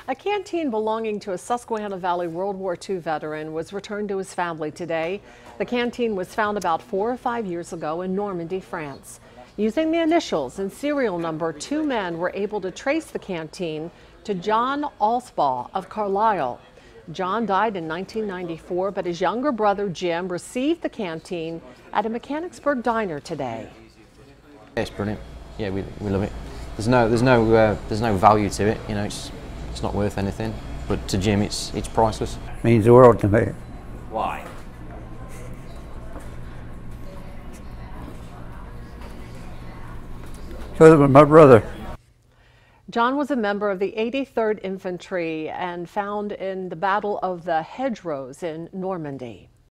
A canteen belonging to a Susquehanna Valley World War II veteran was returned to his family today. The canteen was found about 4 or 5 years ago in Normandy, France. Using the initials and serial number, 2 men were able to trace the canteen to John Alsbaugh of Carlisle. John died in 1994, but his younger brother Jim received the canteen at a Mechanicsburg diner today. It's brilliant. Yeah, we love it. There's no value to it. You know, it's not worth anything. But to Jim, it's priceless. Means the world to me. Why? Because of my brother. John was a member of the 83rd Infantry and found in the Battle of the Hedgerows in Normandy.